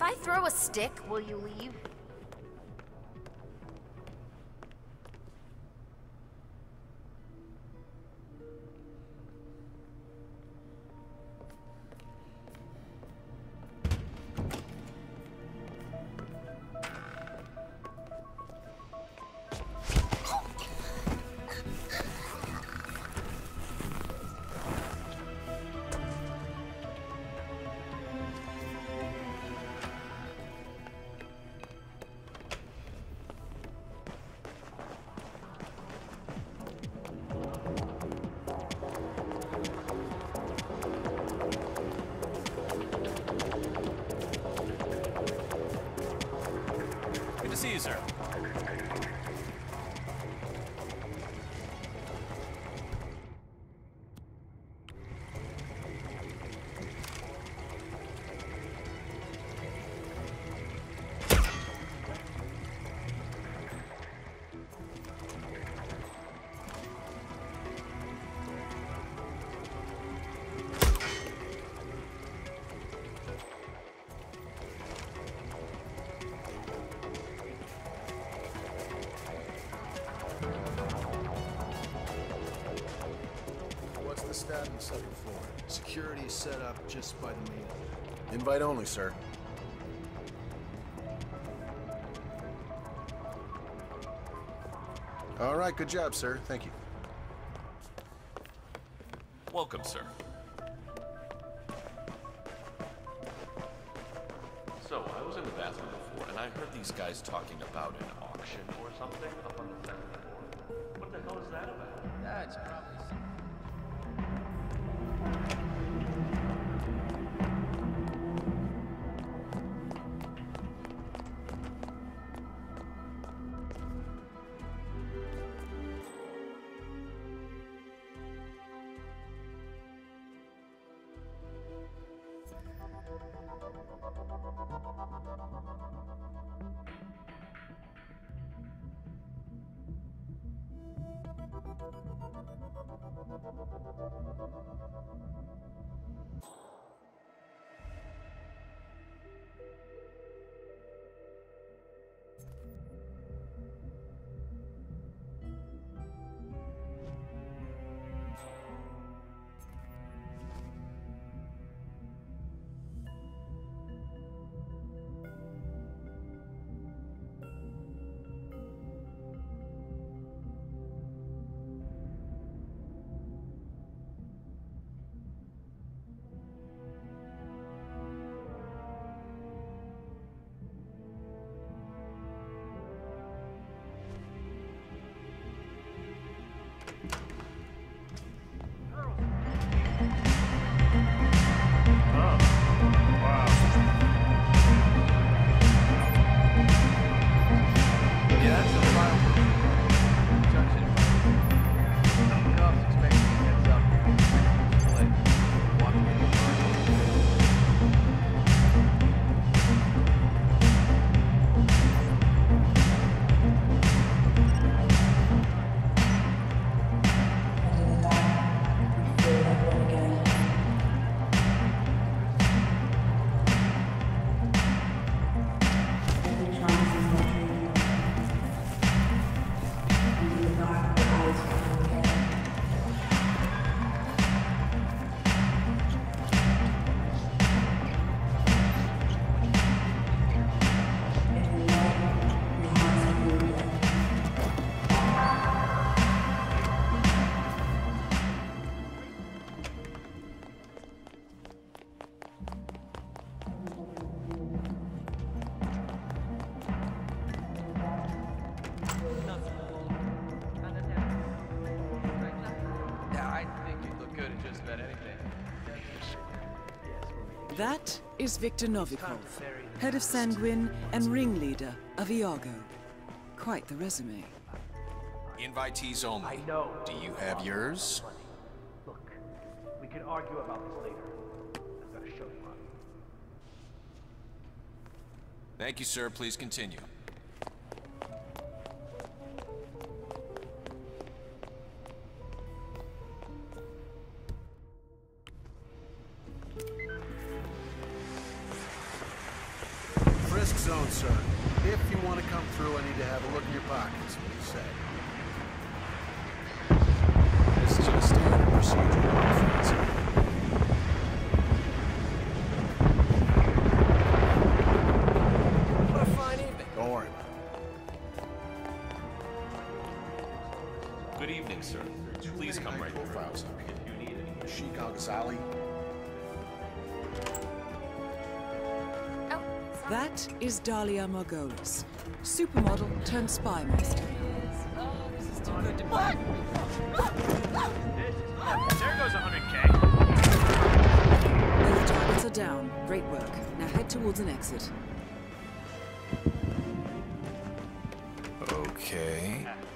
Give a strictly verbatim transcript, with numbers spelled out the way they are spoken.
If I throw a stick, will you leave? Caesar. Stab on the second floor. Security is set up just by the main door. Invite only, sir. All right, good job, sir. Thank you. Welcome, sir. So, I was in the bathroom before, and I heard these guys talking about an auction or something up on the second floor. What the hell is that about? That's probably something. That is Viktor Novikov, head of Sanguine and ringleader of Iago. Quite the resume. Invitees only. I know. Do you have yours? Look, we can argue about this later. I've got to show you up. Thank you, sir. Please continue. Risk zone, sir. If you want to come through, I need to have a look in your pockets. What do you say? This is just standard procedure. What a fine evening. Don't worry about it. Good evening, sir. Please come right through. Profiles up here. Sheik Al-Ghazali. Oh, sorry. That is Dahlia Margolis, supermodel turned spy master. There goes one hundred K. Both targets are down. Great work. Now head towards an exit. Okay.